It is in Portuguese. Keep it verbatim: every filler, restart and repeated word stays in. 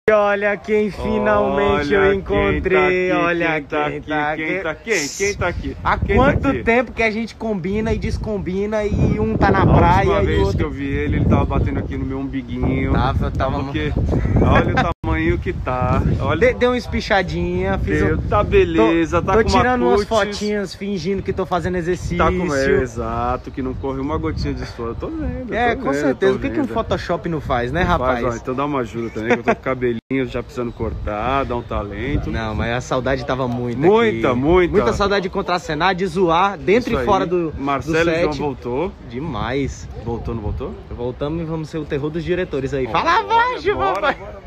Olha quem finalmente olha eu encontrei, quem tá aqui, olha quem tá quem aqui, tá quem tá quem? Quem tá aqui? Há Quem quanto tá aqui? tempo que a gente combina e descombina e um tá na A praia última e vez o outro... que eu vi ele, ele tava batendo aqui no meu umbiguinho. Tava, tava... Porque olha o tamanho que tá. Olha... De, deu uma espichadinha, fiz Deu, um... tá beleza, tô, tá tô com uma tirando umas cutis, fotinhas fingindo que tô fazendo exercício. Tá com... É, exato, que não corre uma gotinha de suor. Eu tô vendo. É, tô com vendo, certeza. O que, vendo. que um Photoshop não faz, né, Não rapaz? faz, ó, então dá uma ajuda também, que eu tô com cabelinho já precisando cortar, dar um talento. Não, mas a saudade tava muito Muita, aqui. muita. Muita saudade de contracenar, de zoar, dentro Isso e fora aí. do, Marcelo do e set. João voltou. Demais. Voltou, não voltou? Voltamos e vamos ser o terror dos diretores aí. Bora, Fala bora, abaixo, bora, papai! bora, bora.